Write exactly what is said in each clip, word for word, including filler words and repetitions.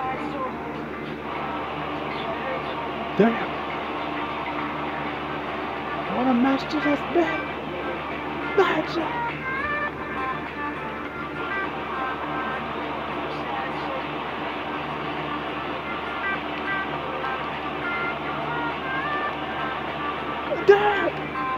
Damn. What a match this has been. Magic. Damn.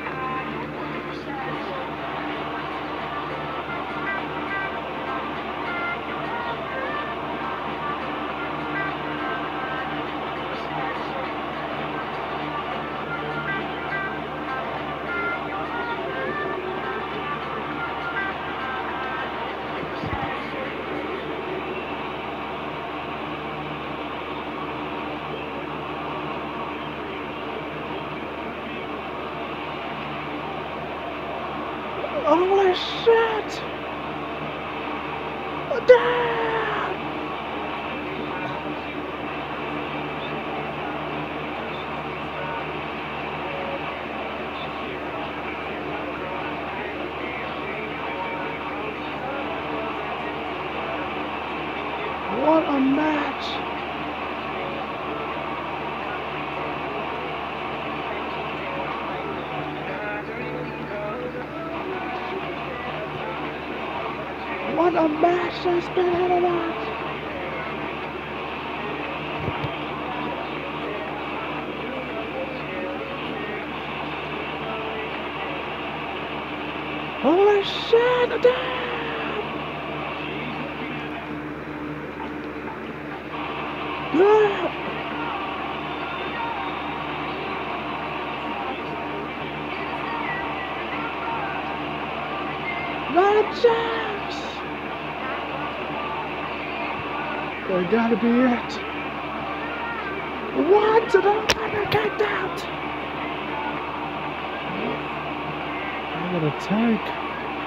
Holy shit! Damn! What a match! What a match that's been had a lot. Holy shit, damn! Damn! Not a chance! That gotta be it. What? Did I never get that? I'm gonna take.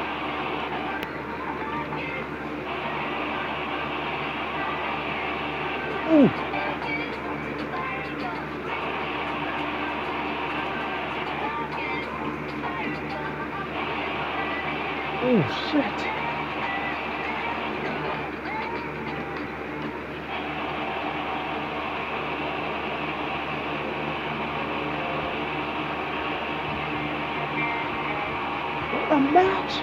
Ooh. Oh shit. A match.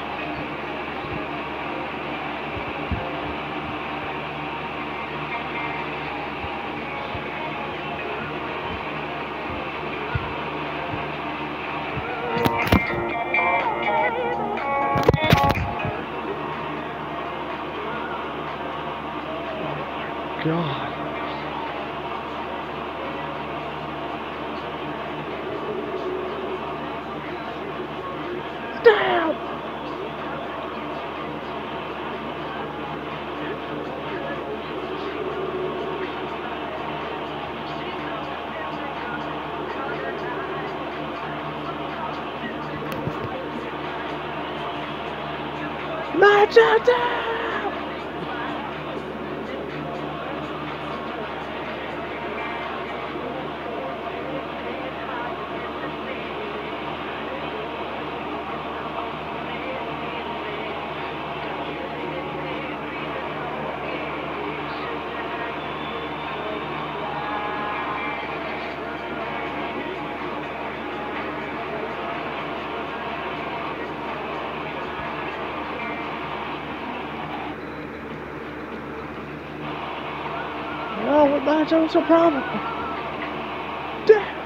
God. Damn. Match out there! Oh, what match? What's the problem? Damn.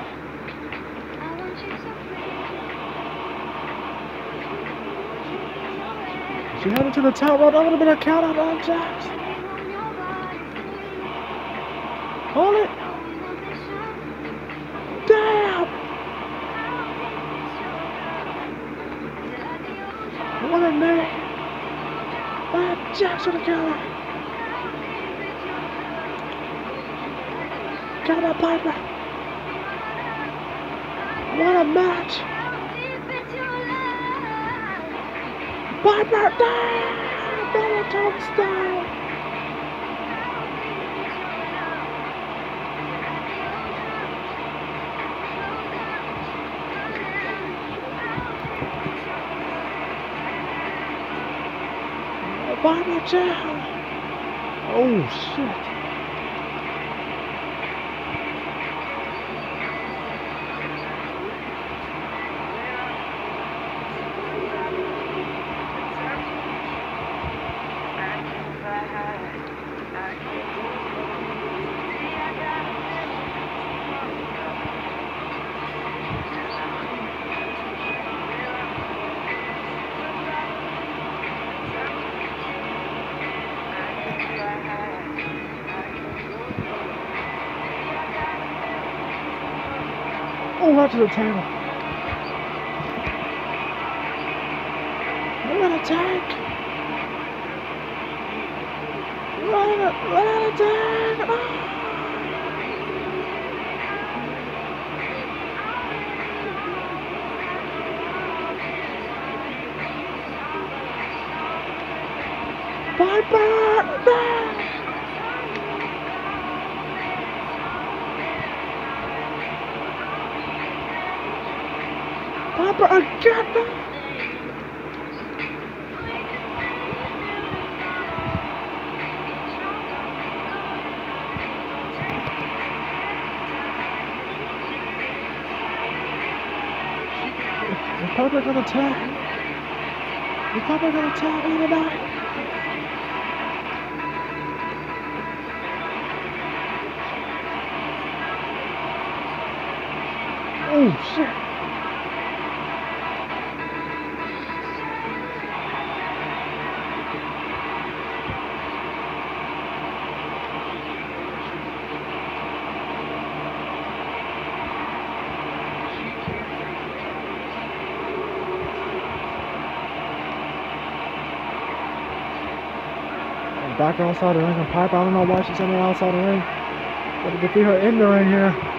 She headed to the top rope. That would have been a count out on Jax. Hold it. Damn. What a knee. That Jax with a counter. Got that Piper. What a match. Piper down. Bellator style. Piper down. Oh shit. right to the table. Run attack. Run, run attack. Oh. Piper! No! Piper, I got that! Is Piper gonna tag? Is Piper gonna tag me tonight? Oh shit! Back outside the ring and Piper. I don't know why she's in the outside the ring. Gotta defeat her in the ring here.